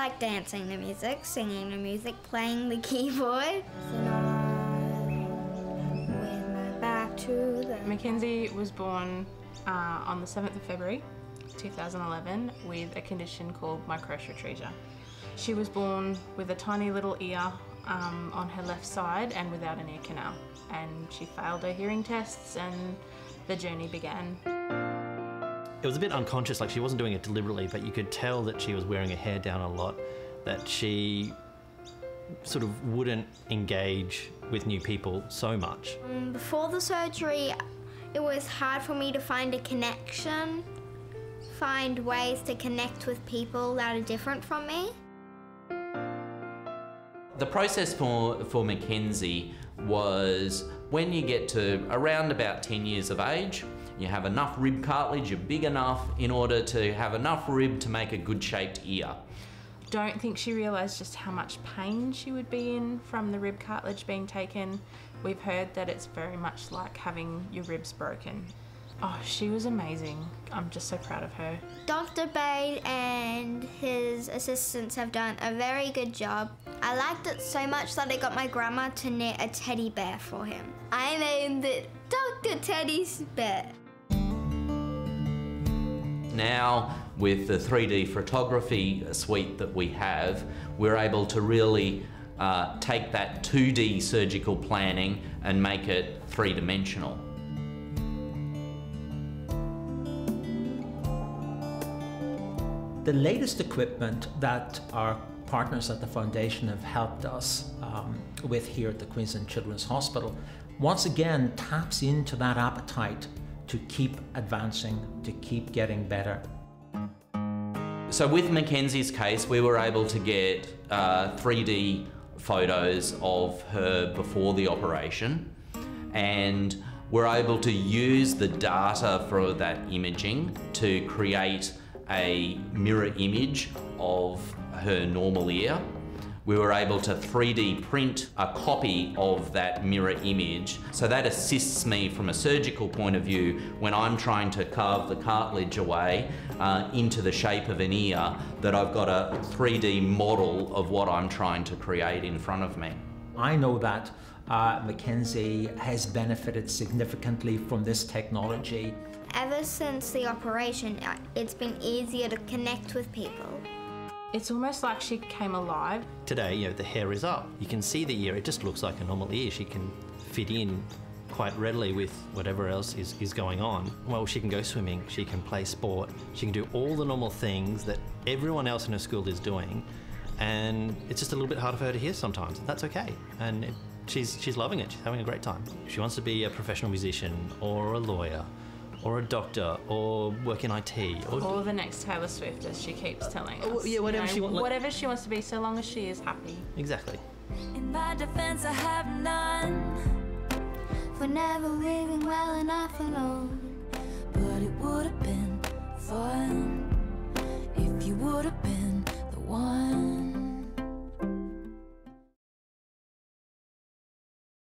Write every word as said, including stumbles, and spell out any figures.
like dancing to music, singing to music, playing the keyboard. With my back to the... Mackenzie was born uh, on the seventh of February two thousand eleven with a condition called microcereatresia. She was born with a tiny little ear um, on her left side and without an ear canal, and she failed her hearing tests and the journey began. It was a bit unconscious, like she wasn't doing it deliberately, but you could tell that she was wearing her hair down a lot, that she sort of wouldn't engage with new people so much. Um, before the surgery, it was hard for me to find a connection, find ways to connect with people that are different from me. The process for, for Mackenzie was when you get to around about ten years of age, you have enough rib cartilage, you're big enough in order to have enough rib to make a good shaped ear. Don't think she realised just how much pain she would be in from the rib cartilage being taken. We've heard that it's very much like having your ribs broken. Oh, she was amazing. I'm just so proud of her. Doctor Bade and his assistants have done a very good job. I liked it so much that I got my grandma to knit a teddy bear for him. I named it Doctor Teddy's Bear. Now, with the three D photography suite that we have, we're able to really uh, take that two D surgical planning and make it three-dimensional. The latest equipment that our partners at the Foundation have helped us um, with here at the Queensland Children's Hospital once again taps into that appetite to keep advancing, to keep getting better. So with Mackenzie's case, we were able to get uh, three D photos of her before the operation, and we're able to use the data for that imaging to create a mirror image of her normal ear. We were able to three D print a copy of that mirror image, so that assists me from a surgical point of view when I'm trying to carve the cartilage away uh, into the shape of an ear, that I've got a three D model of what I'm trying to create in front of me. I know that uh, Mackenzie has benefited significantly from this technology. Ever since the operation, it's been easier to connect with people. It's almost like she came alive. Today, you know, the hair is up. You can see the ear, it just looks like a normal ear. She can fit in quite readily with whatever else is, is going on. Well, she can go swimming, she can play sport, she can do all the normal things that everyone else in her school is doing, and it's just a little bit harder for her to hear sometimes, and that's okay. And it, she's, she's loving it, she's having a great time. If she wants to be a professional musician or a lawyer, or a doctor, or work in I T. Or, or the next Taylor Swift, as she keeps telling us. Oh, yeah, whatever you know, she wants. Like, whatever she wants to be, so long as she is happy. Exactly. In my defense, I have none for never living well enough alone.